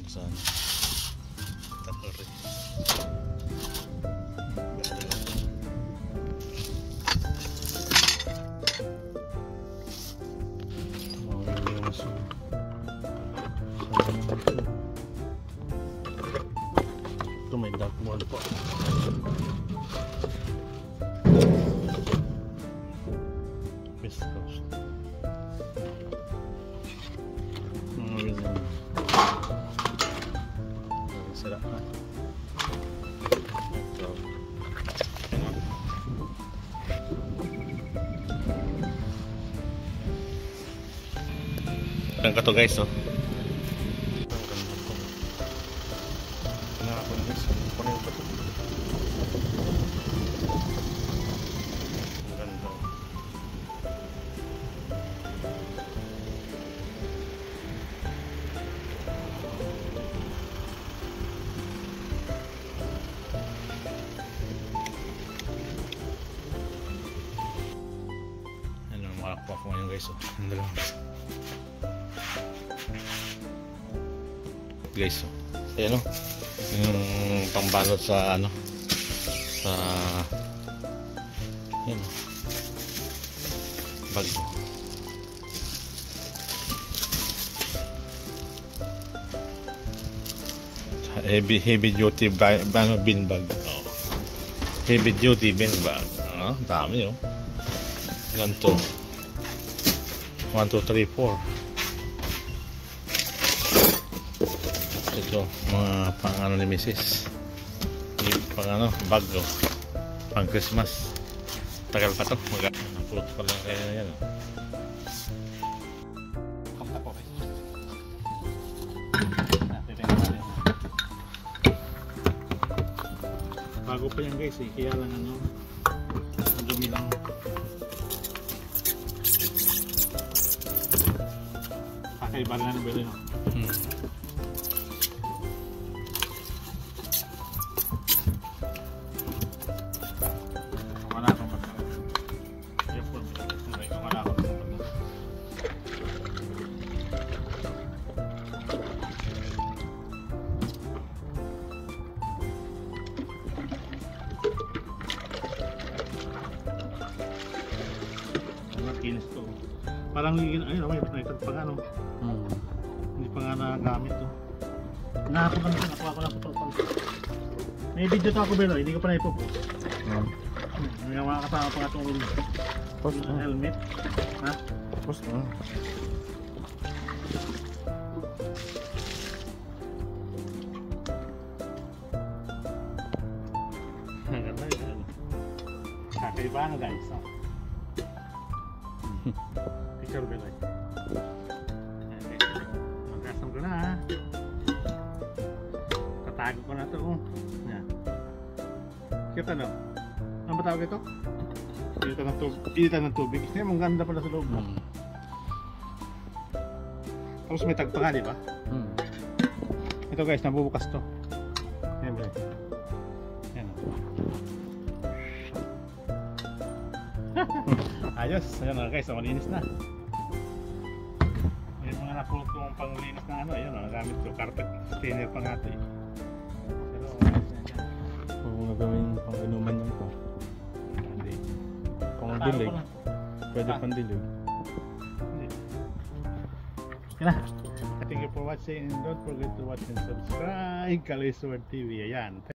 saan takari. Ito may dark mode po. West Coast. Sira na. Ang kato guys, oh. Malakpak ko ngayon guys, oh. Guys, oh. Ayan, oh. Yung pambalot sa ano, sa ayan, oh. Bag. Heavy duty bin bag, oh. Heavy duty bin bag, oh. Dami, oh. Ganito 1, 2, 3, 4. Ito mga pang ano ni Mrs. Pang ano, bag, oh. Pang Christmas. Tagal pa to, mag-fruit pa lang kaya yan, oh. Bago pa yan guys, eh. Kaya lang ano, madumi lang. Iba na nabili, no? Wala akong pagkakas. Wala akong pagkakas. Kinis to. Parang ayun, may pang ano. Hindi pa nga nagamit to. Nakuha ko na ito. May video to ako pero hindi ko pa na-ipopost. May mga kasama pa nga itong helmet. Ha? Post mo. Ang ganda yun. Kakaiba na guys. Picture ba like? Magkasam ko na, ha. Tatago ko na ito, oh. Yan. Kita no? Ano ba tawag ito? Pilitan ng tubig. Kasi ang ganda pala sa loob mo. Tapos may tagpa nga, di ba? Ito guys, nabubukas to. Yan ba? Yan. Ayos, ayan na guys, malinis na. Yung mga napulot kong panglinis ng ano, ayun, nagamit ko, carpet stainer pa nga ito, eh. Pero ayos na dyan. Kung nagawin pang inuman yan pa. Hindi. Pang dilig. Pwede pang dilig. Hindi. Yan na. Thank you for watching and don't forget to watch and subscribe Kaloy Sword TV. Ayan.